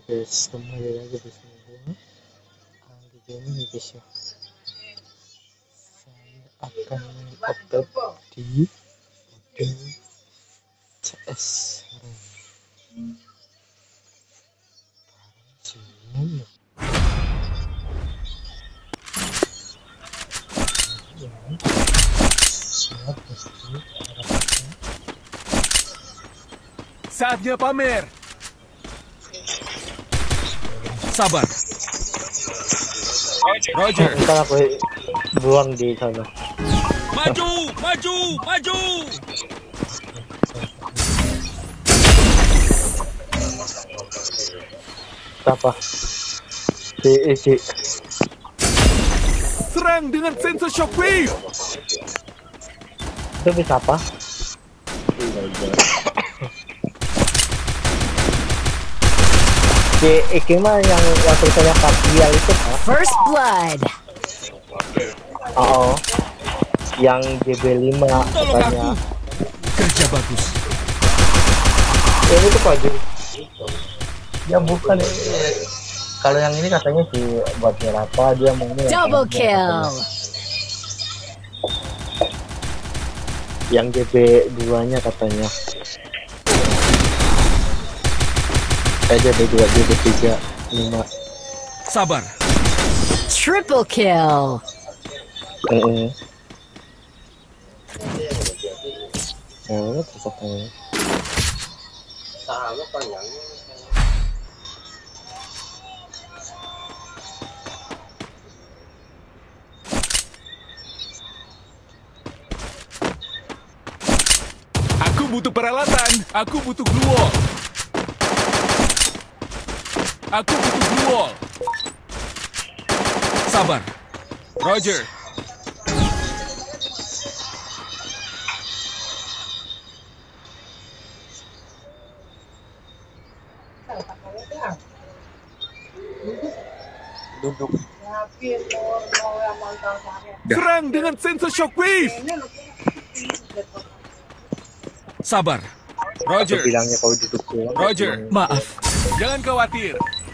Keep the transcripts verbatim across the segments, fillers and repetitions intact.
guys, kembali lagi bersama gue Anggi Gaming ya guys ya. Saya akan mengupdate di mode C S Rank. Semuanya siap pasti harapannya. Saatnya pamer. Sabar. Roger. Ntar aku buang di sana. Maju, maju, maju. Apa? D E D. Serang dengan sensor shockwave. Itu bisa apa? Di iki mah yang yang tulisannya Fabial itu Pak. First blood. Oh, yang J B lima Tolong katanya. aku. Kerja bagus. Ya itu Pak Ju. Ya bukan. Kalau yang ini katanya sih buat apa dia maunya yang Double katanya. kill. Yang J B dua nya katanya. Eh J B dua, J B tiga, lima. Sabar. Triple kill. Heeh. Oh, terus apa? Sama panjangnya. Aku butuh peralatan. Aku butuh glue wall. Aku butuh glue wall. Sabar. Roger. Duduk. Serang dengan sensor shockwave. Sabar. Roger. Bilangnya kau duduk doang. Roger. Maaf. Jangan khawatir.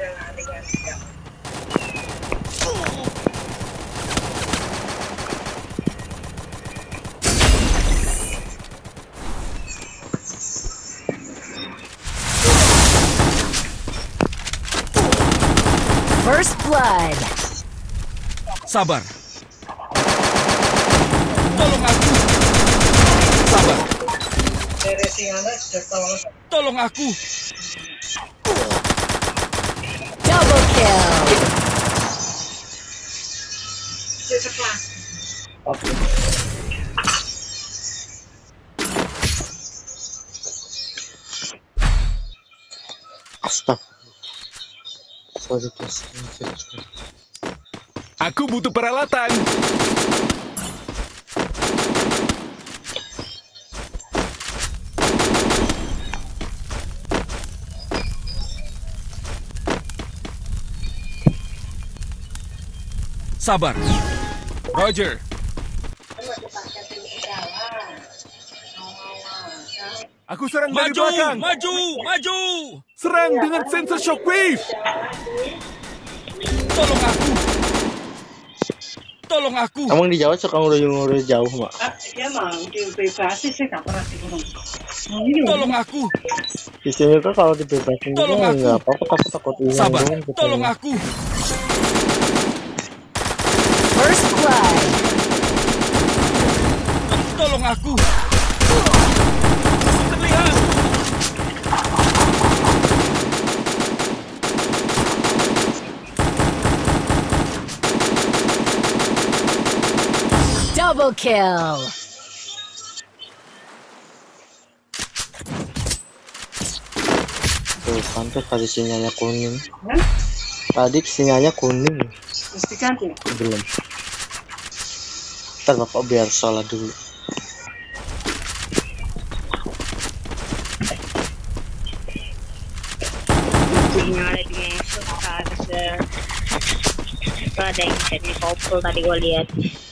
First blood. Sabar. Tolong aku. Sabar. Tolong aku. Double kill. Astagfirullah. Sorry guys. Aku butuh peralatan. Sabar. Roger. Aku serang dari belakang. Maju, maju. Serang dengan sensor shockwave. Tolong aku. Tolong aku. Emang di Jawa suka ngurus-ngurus jauh, Mak? Ya mang dibebasi sih nggak pernah dikurung. Tolong aku. Di sini tuh kalau dibebasin Tolong juga aku. nggak apa-apa, takut takut hilang Sabar. doang gitu. Tolong aku. First blood. Tolong aku. Terlihat. Double kill. Tuh, pantas tadi sinyalnya kuning. Tadi sinyalnya kuning. Mesti ganti. Belum. Ntar bapak biar sholat dulu. Nyala di mesok ada ada yang jadi couple tadi gue lihat.